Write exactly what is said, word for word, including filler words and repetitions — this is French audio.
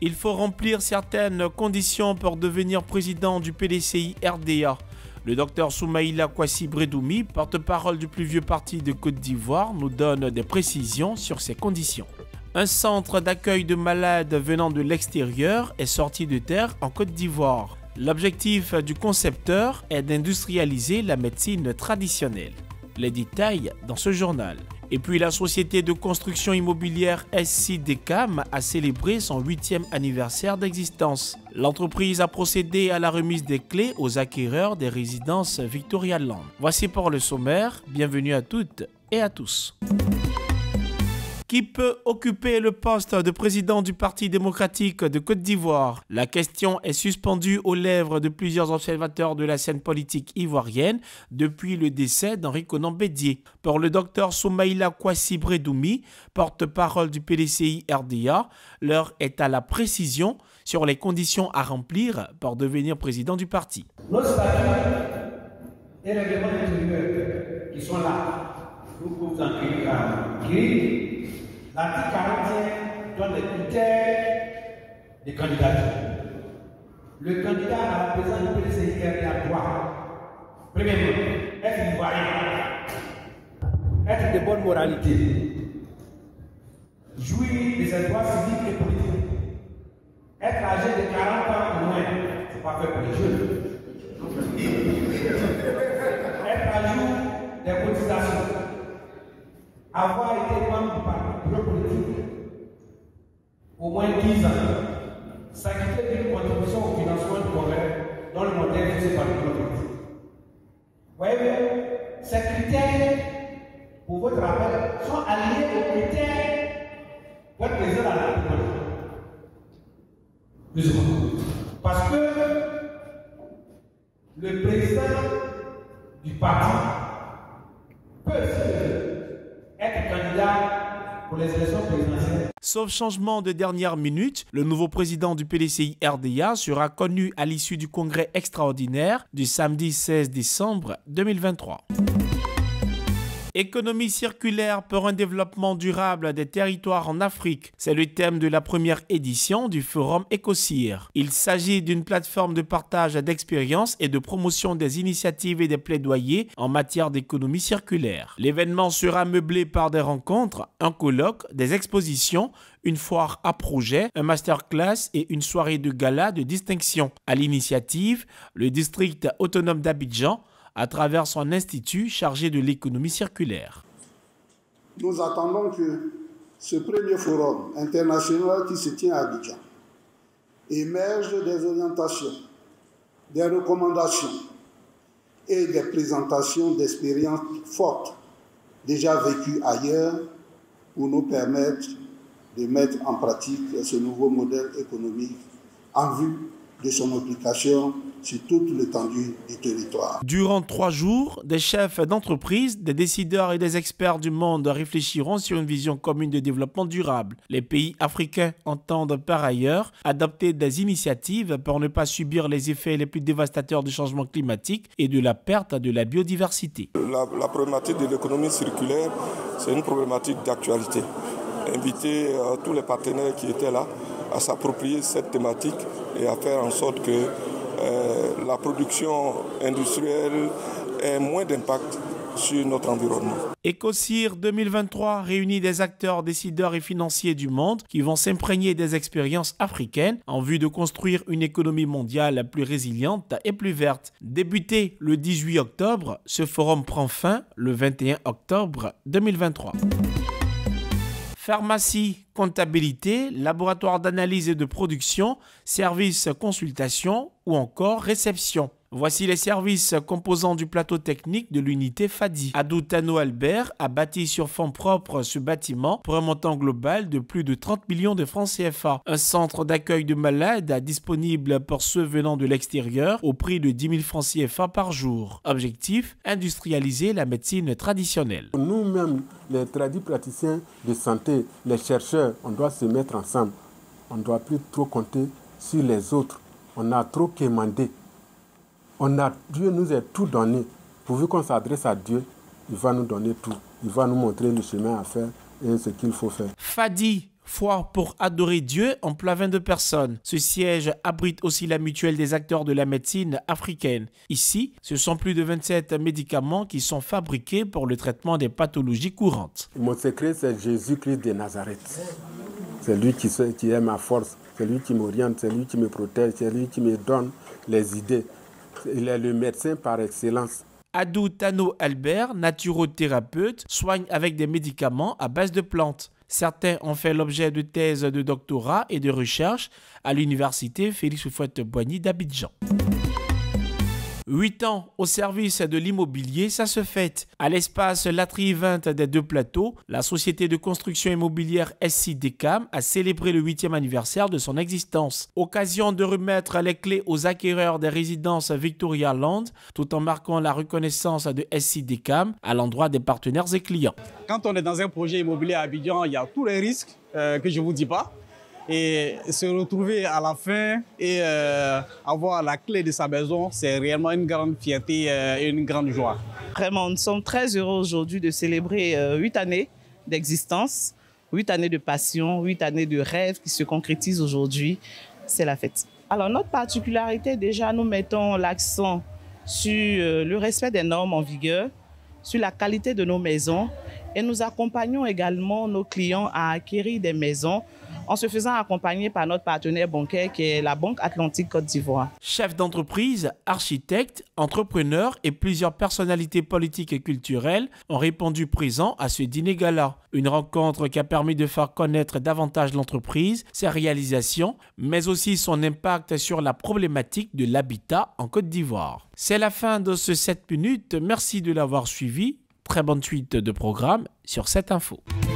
Il faut remplir certaines conditions pour devenir président du P D C I R D A. Le docteur Soumaïla Kouassi Bredoumi, porte-parole du plus vieux parti de Côte d'Ivoire, nous donne des précisions sur ces conditions. Un centre d'accueil de malades venant de l'extérieur est sorti de terre en Côte d'Ivoire. L'objectif du concepteur est d'industrialiser la médecine traditionnelle. Les détails dans ce journal. Et puis la société de construction immobilière S C Decam a célébré son huitième anniversaire d'existence. L'entreprise a procédé à la remise des clés aux acquéreurs des résidences Victoria Land. Voici pour le sommaire. Bienvenue à toutes et à tous. Qui peut occuper le poste de président du Parti démocratique de Côte d'Ivoire? La question est suspendue aux lèvres de plusieurs observateurs de la scène politique ivoirienne depuis le décès d'Henri Konan Bédié. Pour le docteur Soumaïla Kouassi Bredoumi, porte-parole du P D C I R D A, l'heure est à la précision sur les conditions à remplir pour devenir président du parti. Nos statuts et règlements intérieurs qui sont là, nous pouvons en créer. L'article quarante et un donne les critères des candidatures. Le candidat à la présidence du P D C I R D A doit, premièrement, être ivoirien, être de bonne moralité, jouir de ses droits civiques et politiques, être âgé de quarante ans ou moins, ce n'est pas fait pour les jeunes, être à jour des cotisations, avoir été membre du parti politique au moins dix ans, s'acquitter d'une contribution au financement du congrès dans le modèle fixé par le politique. Voyez-vous, ces critères, pour votre rappel, sont alliés aux critères pour être président de la République. Plus ou moins. Parce que le président du parti peut être candidat pour les élections présidentielles. Sauf changement de dernière minute, le nouveau président du P D C I R D A sera connu à l'issue du congrès extraordinaire du samedi seize décembre deux mille vingt-trois. Économie circulaire pour un développement durable des territoires en Afrique. C'est le thème de la première édition du forum EcoCir. Il s'agit d'une plateforme de partage d'expériences et de promotion des initiatives et des plaidoyers en matière d'économie circulaire. L'événement sera meublé par des rencontres, un colloque, des expositions, une foire à projet, un masterclass et une soirée de gala de distinction. À l'initiative, le district autonome d'Abidjan, à travers son institut chargé de l'économie circulaire. Nous attendons que ce premier forum international qui se tient à Abidjan émerge des orientations, des recommandations et des présentations d'expériences fortes déjà vécues ailleurs pour nous permettre de mettre en pratique ce nouveau modèle économique en vue de son application sur toute l'étendue du territoire. Durant trois jours, des chefs d'entreprise, des décideurs et des experts du monde réfléchiront sur une vision commune de développement durable. Les pays africains entendent par ailleurs adopter des initiatives pour ne pas subir les effets les plus dévastateurs du changement climatique et de la perte de la biodiversité. La, la problématique de l'économie circulaire, c'est une problématique d'actualité. Inviter euh, tous les partenaires qui étaient là à s'approprier cette thématique et à faire en sorte que euh, la production industrielle ait moins d'impact sur notre environnement. EcoCir deux mille vingt-trois réunit des acteurs, décideurs et financiers du monde qui vont s'imprégner des expériences africaines en vue de construire une économie mondiale plus résiliente et plus verte. Débuté le dix-huit octobre, ce forum prend fin le vingt et un octobre deux mille vingt-trois. Pharmacie, comptabilité, laboratoire d'analyse et de production, services consultation ou encore réception. Voici les services composants du plateau technique de l'unité Fadi. Adoutano Albert a bâti sur fonds propres ce bâtiment pour un montant global de plus de trente millions de francs C F A. Un centre d'accueil de malades disponible pour ceux venant de l'extérieur au prix de dix mille francs C F A par jour. Objectif, industrialiser la médecine traditionnelle. Nous-mêmes, les tradipraticiens de santé, les chercheurs, on doit se mettre ensemble. On ne doit plus trop compter sur les autres. On a trop quémandé. On a, Dieu nous a tout donné. Pourvu qu'on s'adresse à Dieu, il va nous donner tout. Il va nous montrer le chemin à faire et ce qu'il faut faire. Fadi, Foire pour adorer Dieu emploie vingt-deux personnes. Ce siège abrite aussi la mutuelle des acteurs de la médecine africaine. Ici, ce sont plus de vingt-sept médicaments qui sont fabriqués pour le traitement des pathologies courantes. Mon secret, c'est Jésus-Christ de Nazareth. C'est lui qui, qui est ma force, c'est lui qui m'oriente, c'est lui qui me protège, c'est lui qui me donne les idées. Il est le médecin par excellence. Adou Tano Albert, naturothérapeute, soigne avec des médicaments à base de plantes. Certains ont fait l'objet de thèses de doctorat et de recherche à l'université Félix Houphouët-Boigny d'Abidjan. Huit ans au service de l'immobilier, ça se fête. À l'espace Latry vingt des Deux Plateaux, la société de construction immobilière S C Decam a célébré le huitième anniversaire de son existence. Occasion de remettre les clés aux acquéreurs des résidences Victoria Land, tout en marquant la reconnaissance de S C Decam à l'endroit des partenaires et clients. Quand on est dans un projet immobilier à Abidjan, il y a tous les risques euh, que je ne vous dis pas. Et se retrouver à la fin et euh, avoir la clé de sa maison, c'est réellement une grande fierté euh, et une grande joie. Vraiment, nous sommes très heureux aujourd'hui de célébrer euh, huit années d'existence, huit années de passion, huit années de rêves qui se concrétisent aujourd'hui. C'est la fête. Alors notre particularité, déjà, nous mettons l'accent sur euh, le respect des normes en vigueur, sur la qualité de nos maisons et nous accompagnons également nos clients à acquérir des maisons en se faisant accompagner par notre partenaire bancaire qui est la Banque Atlantique Côte d'Ivoire. Chefs d'entreprise, architectes, entrepreneurs et plusieurs personnalités politiques et culturelles ont répondu présents à ce dîner-gala. Une rencontre qui a permis de faire connaître davantage l'entreprise, ses réalisations, mais aussi son impact sur la problématique de l'habitat en Côte d'Ivoire. C'est la fin de ce sept minutes. Merci de l'avoir suivi. Très bonne suite de programme sur cette info.